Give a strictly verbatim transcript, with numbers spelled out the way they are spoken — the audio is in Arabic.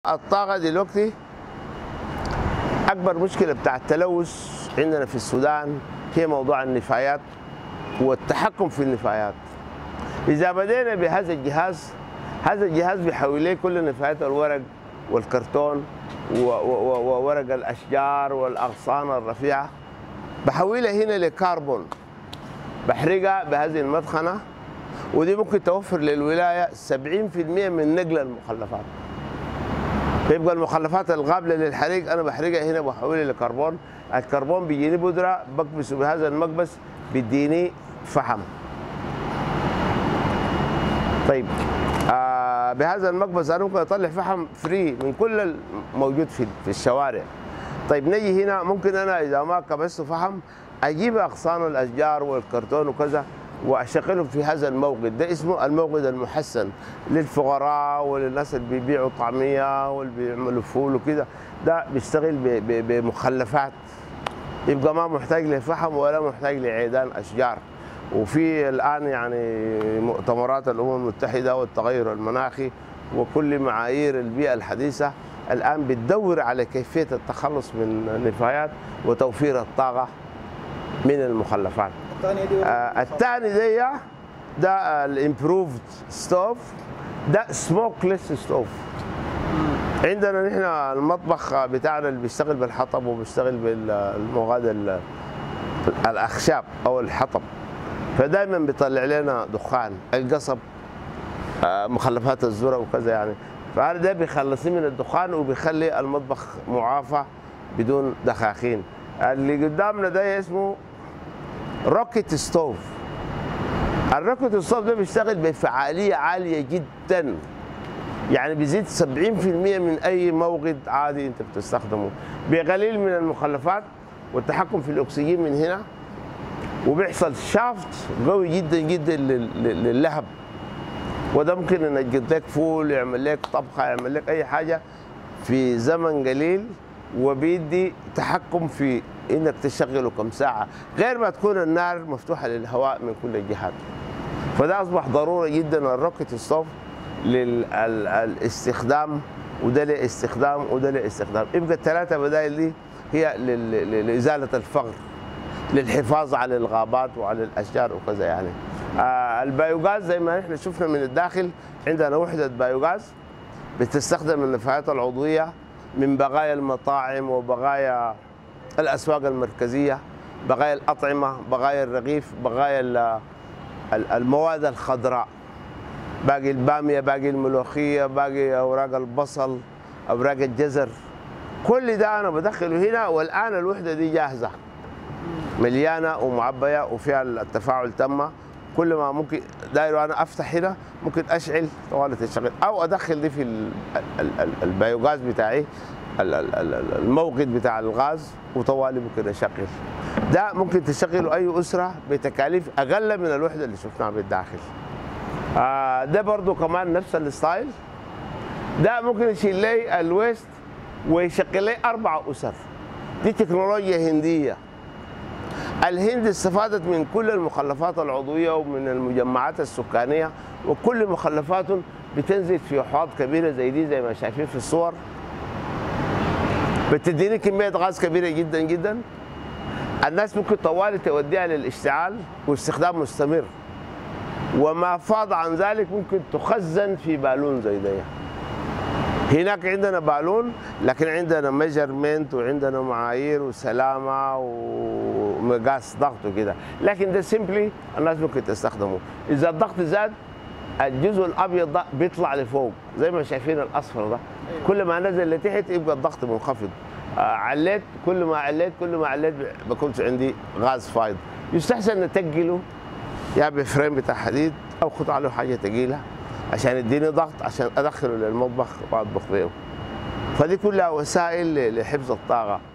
الطاقة دلوقتي أكبر مشكلة بتاع التلوث عندنا في السودان هي موضوع النفايات والتحكم في النفايات. إذا بدينا بهذا الجهاز، هذا الجهاز بيحول لي كل نفايات الورق والكرتون وورق الأشجار والأغصان الرفيعة، بحولها هنا لكربون، بحرقها بهذه المدخنة، ودي ممكن توفر للولاية سبعين بالمئة من نقل المخلفات. فيبقى المخلفات القابلة للحريق أنا بحرقها هنا وبحولها لكربون، الكربون بيجيني بودرة بكبسه بهذا المكبس بيديني فحم. طيب آه بهذا المكبس أنا ممكن أطلع فحم فري من كل الموجود في في الشوارع. طيب نجي هنا ممكن أنا إذا ما كبسته فحم أجيب أغصان الأشجار والكرتون وكذا واشغلهم في هذا الموقد، ده اسمه الموقد المحسن للفقراء وللناس اللي بيبيعوا طعميه واللي بيعملوا فول وكده، ده بيشتغل بمخلفات، يبقى ما محتاج لفحم ولا محتاج لعيدان اشجار. وفي الان يعني مؤتمرات الامم المتحده والتغير المناخي وكل معايير البيئه الحديثه الان بتدور على كيفيه التخلص من النفايات وتوفير الطاقه من المخلفات. آه الثاني دي ده الامبروفد ستوف، ده سموكليس ستوف. عندنا نحن المطبخ بتاعنا اللي بيشتغل بالحطب وبيشتغل بالمواد الاخشاب او الحطب، فدايما بيطلع لنا دخان، القصب، آه مخلفات الذره وكذا يعني، فهذا ده بيخلصني من الدخان وبيخلي المطبخ معافى بدون دخاخين. اللي قدامنا ده اسمه روكيت ستوف. الروكيت ستوف ده بيشتغل بفعاليه عاليه جدا، يعني بيزيد سبعين بالمئة من اي موقد عادي انت بتستخدمه، بقليل من المخلفات والتحكم في الاكسجين من هنا، وبيحصل شافت قوي جدا جدا للهب، وده ممكن ينجد لك فول، يعمل لك طبخه، يعمل لك اي حاجه في زمن قليل، وبيدي تحكم في انك تشغله كم ساعه، غير ما تكون النار مفتوحه للهواء من كل الجهات. فده اصبح ضروري جدا الروكيت ستوف للاستخدام، وده لاستخدام وده لاستخدام. يبقى الثلاثه بدائل دي هي لازاله الفقر، للحفاظ على الغابات وعلى الاشجار وكذا يعني. آه البايوغاز زي ما احنا شفنا من الداخل، عندنا وحده بايوغاز بتستخدم النفايات العضويه من بقايا المطاعم وبقايا الأسواق المركزية، بقايا الأطعمة، بقايا الرغيف، بقايا المواد الخضراء، باقي البامية، باقي الملوخية، باقي أوراق البصل، أوراق الجزر، كل ده أنا بدخله هنا، والآن الوحدة دي جاهزة مليانة ومعبية وفيها التفاعل تم. كل ما ممكن داير أنا أفتح هنا ممكن أشعل طوالي تشغل، أو أدخل دي في البايوغاز بتاعي الموقد بتاع الغاز وطوالي ممكن اشغل. ده ممكن تشغله اي اسره بتكاليف اقل من الوحده اللي شفناها بالداخل. آه ده برضو كمان نفس الستايل، ده ممكن يشيل لي الويست ويشغل لي اربع اسر. دي تكنولوجيا هنديه. الهند استفادت من كل المخلفات العضويه ومن المجمعات السكانيه، وكل مخلفاتهم بتنزل في حوض كبيره زي دي زي ما شايفين في الصور، بتديني كمية غاز كبيرة جدا جدا. الناس ممكن طوالي توديها للاشتعال واستخدام مستمر، وما فاض عن ذلك ممكن تخزن في بالون زي ده. هناك عندنا بالون، لكن عندنا ميجرمنت وعندنا معايير وسلامة ومقاس ضغط وكده، لكن ده سيمبلي الناس ممكن تستخدمه. إذا الضغط زاد الجزء الابيض ده بيطلع لفوق زي ما شايفين الاصفر ده، كل ما نزل لتحت يبقى الضغط منخفض. آه عليت، كل ما عليت كل ما عليت بكونش عندي غاز فايض. يستحسن نتقله يا بفريم بتاع حديد او خد عليه حاجه ثقيله عشان يديني ضغط عشان ادخله للمطبخ واطبخ بيه. فدي كلها وسائل لحفظ الطاقه.